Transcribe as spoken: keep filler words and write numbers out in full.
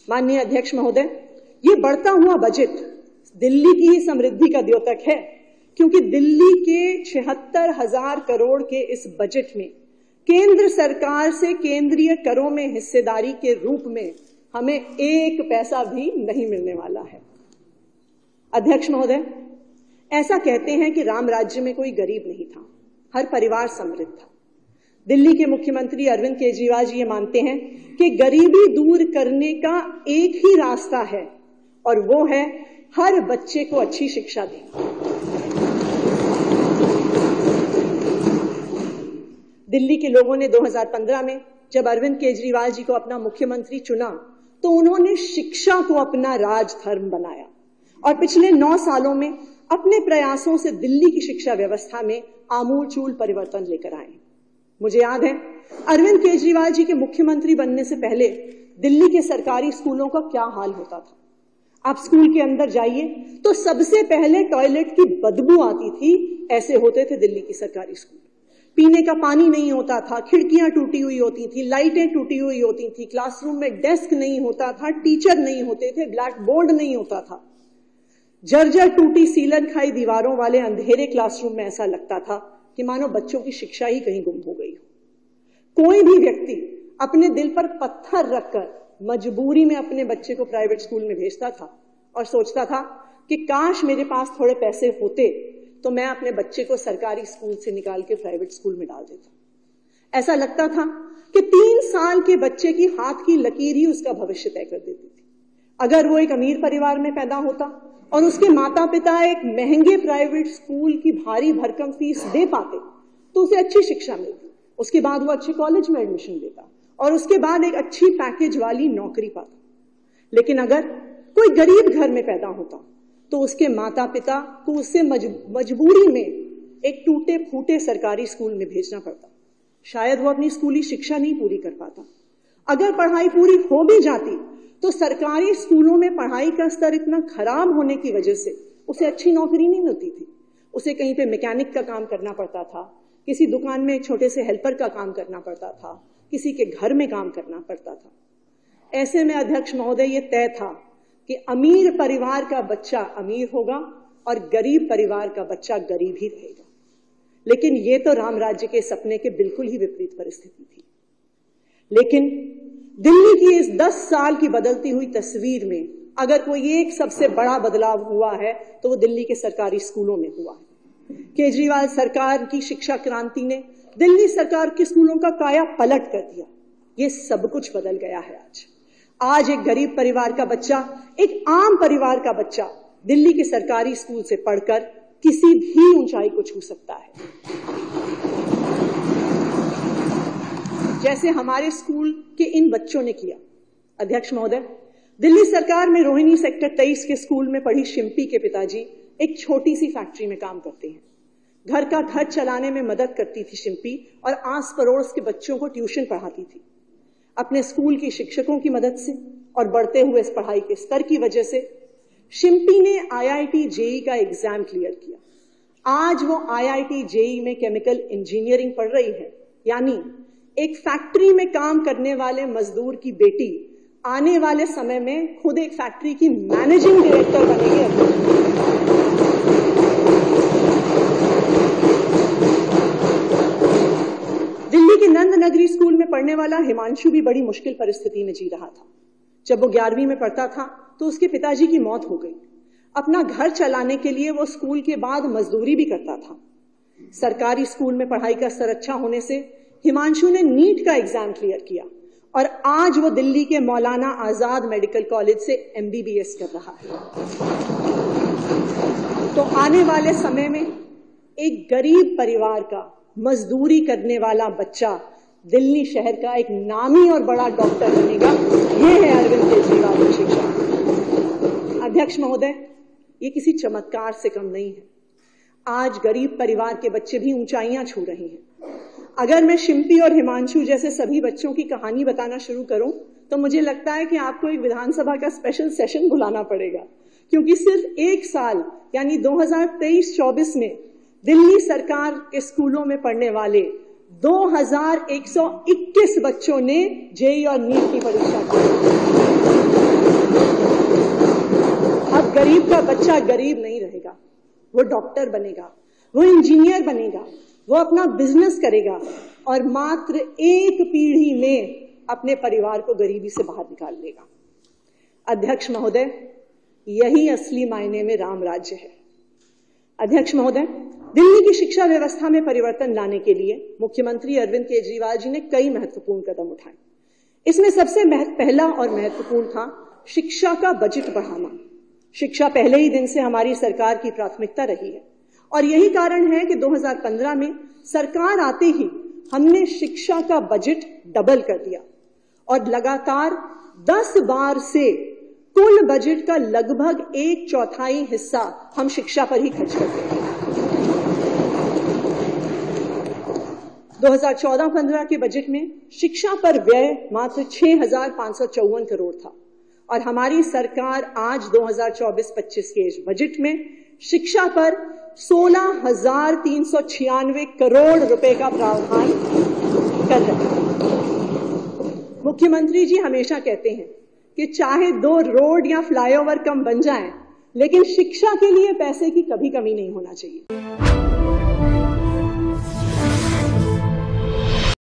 माननीय अध्यक्ष महोदय, ये बढ़ता हुआ बजट दिल्ली की ही समृद्धि का द्योतक है, क्योंकि दिल्ली के छिहत्तर हजार करोड़ के इस बजट में केंद्र सरकार से केंद्रीय करों में हिस्सेदारी के रूप में हमें एक पैसा भी नहीं मिलने वाला है। अध्यक्ष महोदय, ऐसा कहते हैं कि राम राज्य में कोई गरीब नहीं था, हर परिवार समृद्ध था। दिल्ली के मुख्यमंत्री अरविंद केजरीवाल जी ये मानते हैं कि गरीबी दूर करने का एक ही रास्ता है और वो है हर बच्चे को अच्छी शिक्षा देना। दिल्ली के लोगों ने दो हज़ार पंद्रह में जब अरविंद केजरीवाल जी को अपना मुख्यमंत्री चुना तो उन्होंने शिक्षा को अपना राजधर्म बनाया और पिछले नौ सालों में अपने प्रयासों से दिल्ली की शिक्षा व्यवस्था में आमूलचूल परिवर्तन लेकर आए। मुझे याद है अरविंद केजरीवाल जी के मुख्यमंत्री बनने से पहले दिल्ली के सरकारी स्कूलों का क्या हाल होता था। आप स्कूल के अंदर जाइए तो सबसे पहले टॉयलेट की बदबू आती थी, ऐसे होते थे दिल्ली की सरकारी स्कूल। पीने का पानी नहीं होता था, खिड़कियां टूटी हुई होती थी, लाइटें टूटी हुई होती थी, क्लासरूम में डेस्क नहीं होता था, टीचर नहीं होते थे, ब्लैक बोर्ड नहीं होता था। जर्जर टूटी सीलन खाई दीवारों वाले अंधेरे क्लासरूम में ऐसा लगता था कि मानो बच्चों की शिक्षा ही कहीं गुम हो गई हो। कोई भी व्यक्ति अपने दिल पर पत्थर रखकर मजबूरी में अपने बच्चे को प्राइवेट स्कूल में भेजता था और सोचता था कि काश मेरे पास थोड़े पैसे होते तो मैं अपने बच्चे को सरकारी स्कूल से निकाल के प्राइवेट स्कूल में डाल देता। ऐसा लगता था कि तीन साल के बच्चे की हाथ की लकीर ही उसका भविष्य तय कर देती थी। अगर वो एक अमीर परिवार में पैदा होता और उसके माता पिता एक महंगे प्राइवेट स्कूल की भारी भरकम फीस दे पाते तो उसे अच्छी शिक्षा मिलती, उसके बाद वो अच्छे कॉलेज में एडमिशन लेता और उसके बाद एक अच्छी पैकेज वाली नौकरी पाता। लेकिन अगर कोई गरीब घर में पैदा होता तो उसके माता पिता को उससे मजबूरी में एक टूटे फूटे सरकारी स्कूल में भेजना पड़ता। शायद वो अपनी स्कूली शिक्षा नहीं पूरी कर पाता। अगर पढ़ाई पूरी हो भी जाती तो सरकारी स्कूलों में पढ़ाई का स्तर इतना खराब होने की वजह से उसे अच्छी नौकरी नहीं मिलती थी। उसे कहीं पे मैकेनिक का काम करना पड़ता था, किसी दुकान में छोटे से हेल्पर का काम करना पड़ता था, किसी के घर में काम करना पड़ता था। ऐसे में अध्यक्ष महोदय, ये तय था कि अमीर परिवार का बच्चा अमीर होगा और गरीब परिवार का बच्चा गरीब ही रहेगा। लेकिन ये तो राम राज्य के सपने के बिल्कुल ही विपरीत परिस्थिति थी। लेकिन दिल्ली की इस दस साल की बदलती हुई तस्वीर में अगर कोई एक सबसे बड़ा बदलाव हुआ है तो वो दिल्ली के सरकारी स्कूलों में हुआ है। केजरीवाल सरकार की शिक्षा क्रांति ने दिल्ली सरकार के स्कूलों का काया पलट कर दिया। ये सब कुछ बदल गया है। आज आज एक गरीब परिवार का बच्चा, एक आम परिवार का बच्चा दिल्ली के सरकारी स्कूल से पढ़कर किसी भी ऊंचाई को छू सकता है, जैसे हमारे स्कूल के इन बच्चों ने किया। अध्यक्ष महोदय, दिल्ली सरकार में रोहिणी सेक्टर तेईस के स्कूल में पढ़ी शिम्पी के पिताजी एक छोटी सी फैक्ट्री में काम करते हैं। घर का खर्च चलाने में मदद करती थी शिम्पी और आस पड़ोस के बच्चों को ट्यूशन पढ़ाती थी। अपने स्कूल की शिक्षकों की मदद से और बढ़ते हुए इस पढ़ाई के स्तर की वजह से शिम्पी ने आई आई टी जे ई का एग्जाम क्लियर किया। आज वो आई आई टी जे ई में केमिकल इंजीनियरिंग पढ़ रही है, यानी एक फैक्ट्री में काम करने वाले मजदूर की बेटी आने वाले समय में खुद एक फैक्ट्री की मैनेजिंग डायरेक्टर बनेगी। दिल्ली के नंद नगरी स्कूल में पढ़ने वाला हिमांशु भी बड़ी मुश्किल परिस्थिति में जी रहा था। जब वो ग्यारहवीं में पढ़ता था तो उसके पिताजी की मौत हो गई। अपना घर चलाने के लिए वो स्कूल के बाद मजदूरी भी करता था। सरकारी स्कूल में पढ़ाई का स्तर अच्छा होने से हिमांशु ने नीट का एग्जाम क्लियर किया और आज वो दिल्ली के मौलाना आजाद मेडिकल कॉलेज से एम बी बी एस कर रहा है। तो आने वाले समय में एक गरीब परिवार का मजदूरी करने वाला बच्चा दिल्ली शहर का एक नामी और बड़ा डॉक्टर बनेगा। ये है अरविंद केजरीवाल की शिक्षा। अध्यक्ष महोदय, ये किसी चमत्कार से कम नहीं है। आज गरीब परिवार के बच्चे भी ऊंचाइयां छू रहे हैं। अगर मैं शिम्पी और हिमांशु जैसे सभी बच्चों की कहानी बताना शुरू करूं तो मुझे लगता है कि आपको एक विधानसभा का स्पेशल सेशन बुलाना पड़ेगा, क्योंकि सिर्फ एक साल यानी दो हज़ार तेईस चौबीस में दिल्ली सरकार के स्कूलों में पढ़ने वाले दो हज़ार एक सौ इक्कीस बच्चों ने जे ई और नीट की परीक्षा की। का बच्चा गरीब नहीं रहेगा, वो डॉक्टर बनेगा, वो इंजीनियर बनेगा, वो अपना बिजनेस करेगा और मात्र एक पीढ़ी में अपने परिवार को गरीबी से बाहर निकाल लेगा। अध्यक्ष महोदय, यही असली मायने में राम राज्य है। अध्यक्ष महोदय, दिल्ली की शिक्षा व्यवस्था में परिवर्तन लाने के लिए मुख्यमंत्री अरविंद केजरीवाल जी ने कई महत्वपूर्ण कदम उठाए। इसमें सबसे पहला और महत्वपूर्ण था शिक्षा का बजट बढ़ाना। शिक्षा पहले ही दिन से हमारी सरकार की प्राथमिकता रही है और यही कारण है कि दो हज़ार पंद्रह में सरकार आते ही हमने शिक्षा का बजट डबल कर दिया और लगातार दस बार से कुल बजट का लगभग एक चौथाई हिस्सा हम शिक्षा पर ही खर्च करते हैं। दो हज़ार चौदह पंद्रह के बजट में शिक्षा पर व्यय मात्र छह हजार पांच सौ चौवन करोड़ था और हमारी सरकार आज दो हज़ार चौबीस पच्चीस के इस बजट में शिक्षा पर सोलह हजार तीन सौ छियानवे करोड़ रुपए का प्रावधान कर रहे हैं। मुख्यमंत्री जी हमेशा कहते हैं कि चाहे दो रोड या फ्लाईओवर कम बन जाएं, लेकिन शिक्षा के लिए पैसे की कभी कमी नहीं होना चाहिए।